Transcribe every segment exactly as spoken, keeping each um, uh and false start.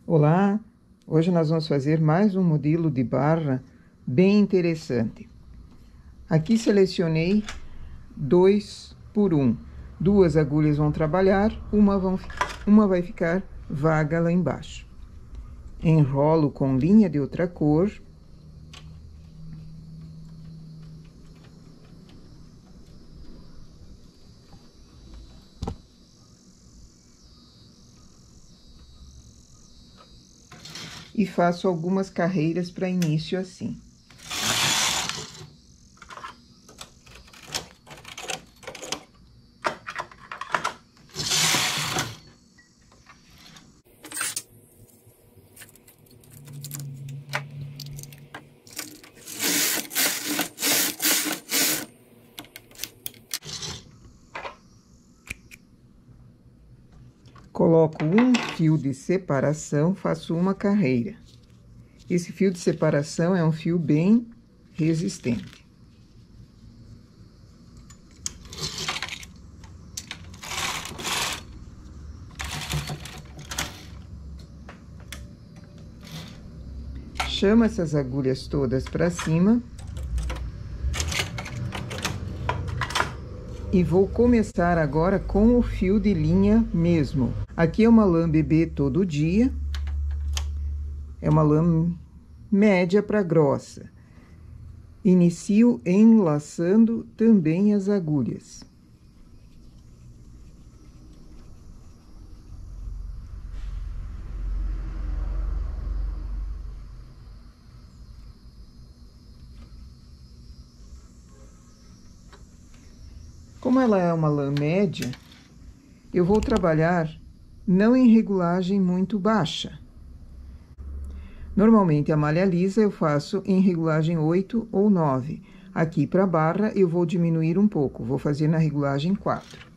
Olá, hoje nós vamos fazer mais um modelo de barra bem interessante. Aqui selecionei dois por um. Duas agulhas vão trabalhar, uma, vão, uma vai ficar vaga lá embaixo. Enrolo com linha de outra cor. E faço algumas carreiras para início assim. Coloco um fio de separação, faço uma carreira. Esse fio de separação é um fio bem resistente. Chamo essas agulhas todas para cima. E vou começar agora com o fio de linha mesmo. Aqui é uma lã bebê todo dia. É uma lã média para grossa. Inicio enlaçando também as agulhas. Como ela é uma lã média, eu vou trabalhar não em regulagem muito baixa. Normalmente, a malha lisa eu faço em regulagem oito ou nove. Aqui para a barra eu vou diminuir um pouco, vou fazer na regulagem quatro.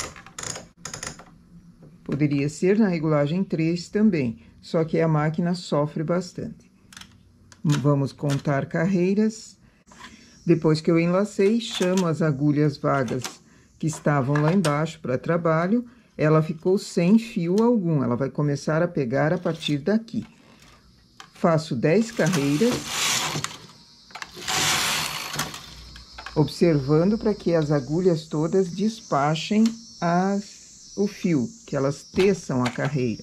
Poderia ser na regulagem três também, só que a máquina sofre bastante. Vamos contar carreiras. Depois que eu enlacei, chamo as agulhas vagas que estavam lá embaixo para trabalho. Ela ficou sem fio algum, ela vai começar a pegar a partir daqui. Faço dez carreiras, observando para que as agulhas todas despachem as, o fio, que elas teçam a carreira.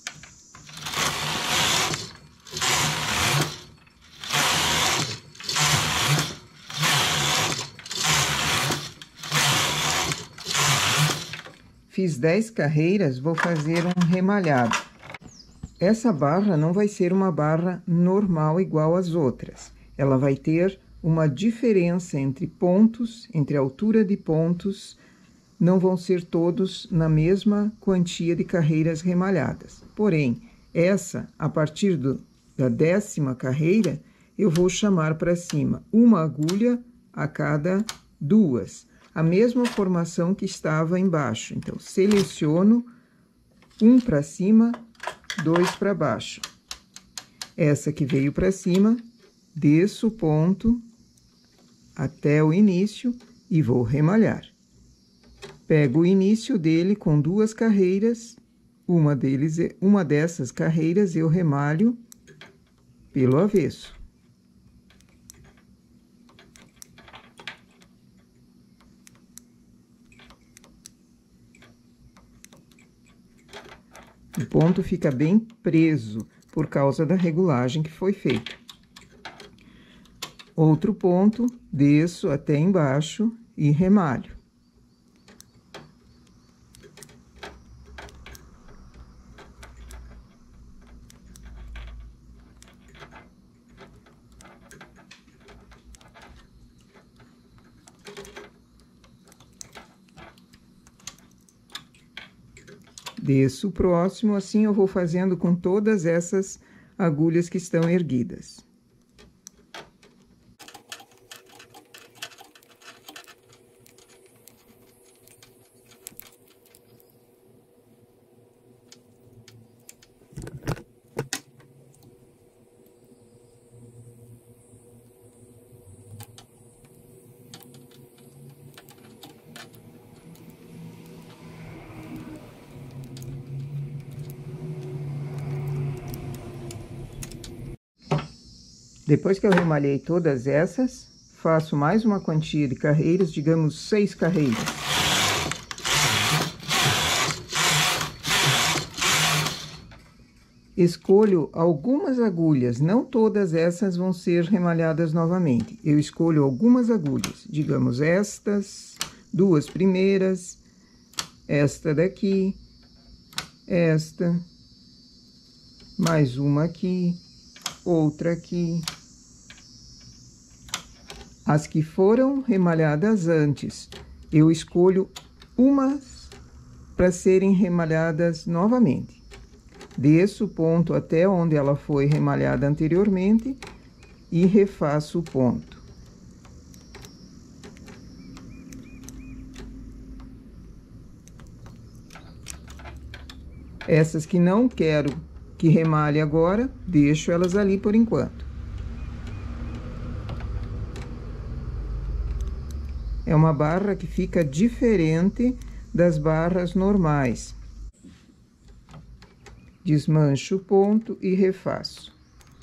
Fiz dez carreiras, vou fazer um remalhado. Essa barra não vai ser uma barra normal igual às outras. Ela vai ter uma diferença entre pontos, entre a altura de pontos, não vão ser todos na mesma quantia de carreiras remalhadas. Porém, essa, a partir do, da décima carreira, eu vou chamar para cima uma agulha a cada duas. A mesma formação que estava embaixo. Então, seleciono um para cima, dois para baixo. Essa que veio para cima, desço o ponto até o início e vou remalhar. Pego o início dele com duas carreiras, uma, deles, uma dessas carreiras eu remalho pelo avesso. O ponto fica bem preso por causa da regulagem que foi feita. Outro ponto, desço até embaixo e remalho. Desço o próximo, assim eu vou fazendo com todas essas agulhas que estão erguidas. Depois que eu remalhei todas essas, faço mais uma quantia de carreiras, digamos seis carreiras. Escolho algumas agulhas, não todas essas vão ser remalhadas novamente. Eu escolho algumas agulhas, digamos estas, duas primeiras, esta daqui, esta, mais uma aqui, outra aqui. As que foram remalhadas antes, eu escolho umas para serem remalhadas novamente. Desço o ponto até onde ela foi remalhada anteriormente e refaço o ponto. Essas que não quero que remalhe agora, deixo elas ali por enquanto. É uma barra que fica diferente das barras normais. Desmancho o ponto e refaço.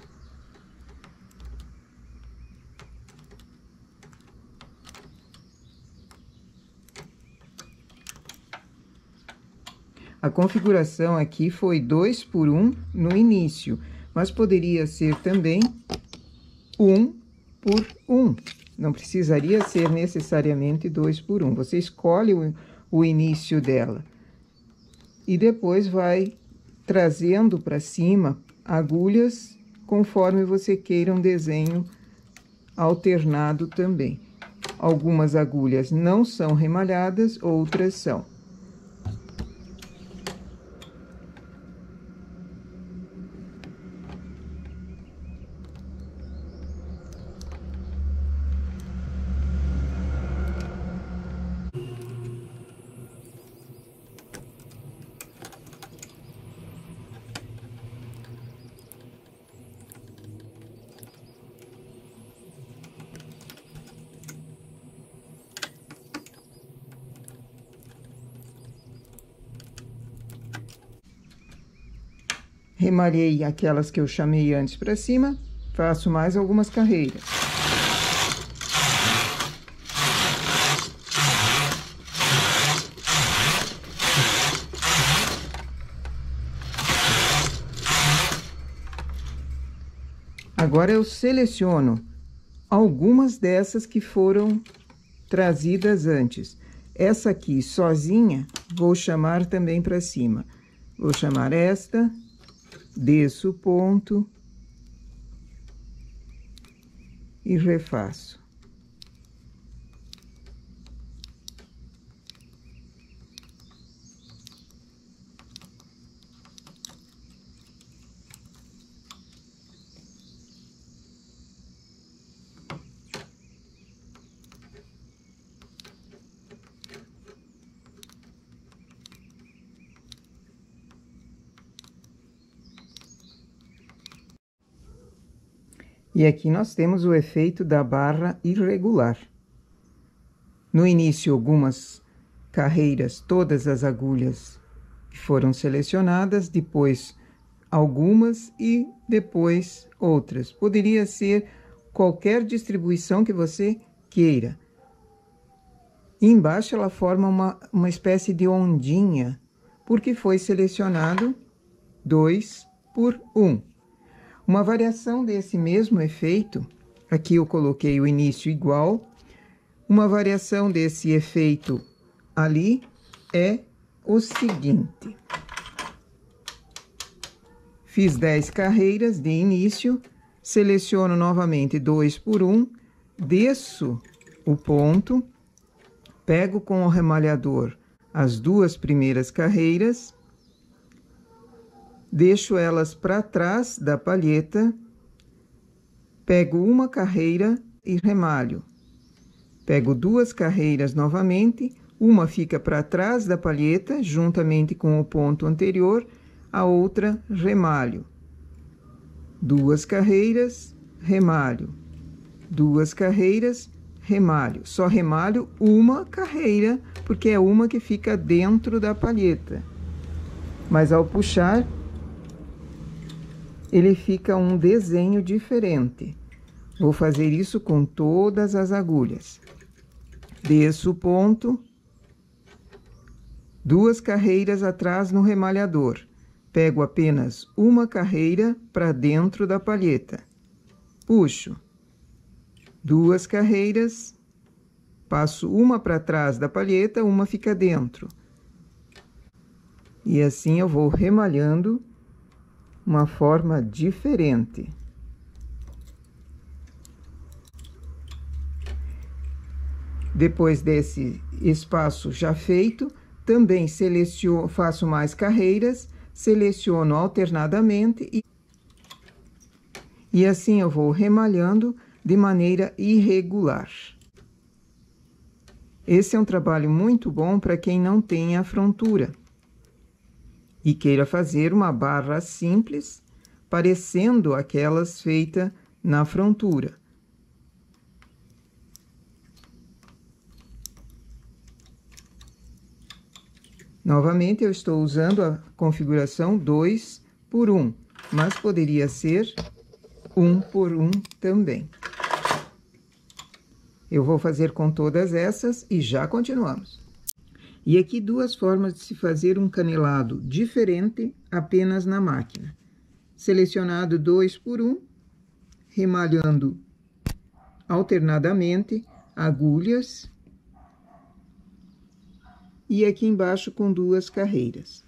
A configuração aqui foi dois por um no início, mas poderia ser também um por um. Não precisaria ser necessariamente dois por um. Você escolhe o, o início dela. E depois vai trazendo para cima agulhas conforme você queira um desenho alternado também. Algumas agulhas não são remalhadas, outras são. Remalhei aquelas que eu chamei antes para cima, faço mais algumas carreiras. Agora eu seleciono algumas dessas que foram trazidas antes. Essa aqui sozinha, vou chamar também para cima. Vou chamar esta. Desço o ponto e refaço. E aqui nós temos o efeito da barra irregular. No início, algumas carreiras, todas as agulhas que foram selecionadas, depois algumas e depois outras. Poderia ser qualquer distribuição que você queira. E embaixo ela forma uma, uma espécie de ondinha, porque foi selecionado dois por um. Uma variação desse mesmo efeito, aqui eu coloquei o início igual, uma variação desse efeito ali é o seguinte. Fiz dez carreiras de início, seleciono novamente dois por um, desço o ponto, pego com o remalhador as duas primeiras carreiras, deixo elas para trás da palheta, pego uma carreira e remalho. Pego duas carreiras novamente, uma fica para trás da palheta, juntamente com o ponto anterior, a outra remalho. Duas carreiras, remalho. Duas carreiras, remalho. Só remalho uma carreira, porque é uma que fica dentro da palheta. Mas ao puxar, ele fica um desenho diferente. Vou fazer isso com todas as agulhas. Desço o ponto, duas carreiras atrás no remalhador. Pego apenas uma carreira para dentro da palheta. Puxo duas carreiras, passo uma para trás da palheta, uma fica dentro. E assim eu vou remalhando uma forma diferente. Depois desse espaço já feito, também seleciono, faço mais carreiras, seleciono alternadamente e, e assim eu vou remalhando de maneira irregular. Esse é um trabalho muito bom para quem não tem a frontura e queira fazer uma barra simples, parecendo aquelas feitas na frontura. Novamente, eu estou usando a configuração dois por um, mas poderia ser um por um também. Eu vou fazer com todas essas e já continuamos. E aqui duas formas de se fazer um canelado diferente apenas na máquina. Selecionado dois por um, remalhando alternadamente agulhas. E aqui embaixo com duas carreiras.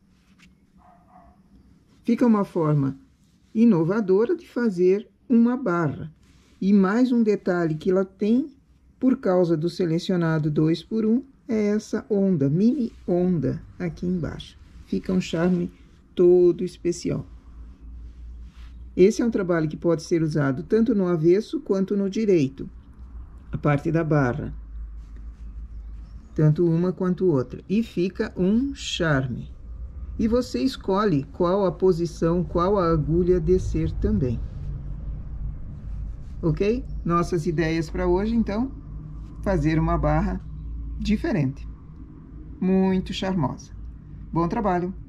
Fica uma forma inovadora de fazer uma barra. E mais um detalhe que ela tem, por causa do selecionado dois por um, é essa onda, mini onda aqui embaixo. Fica um charme todo especial. Esse é um trabalho que pode ser usado tanto no avesso quanto no direito, a parte da barra. Tanto uma quanto outra. E fica um charme. E você escolhe qual a posição, qual a agulha descer também. Ok? Nossas ideias para hoje, então, fazer uma barra diferente. Muito charmosa. Bom trabalho!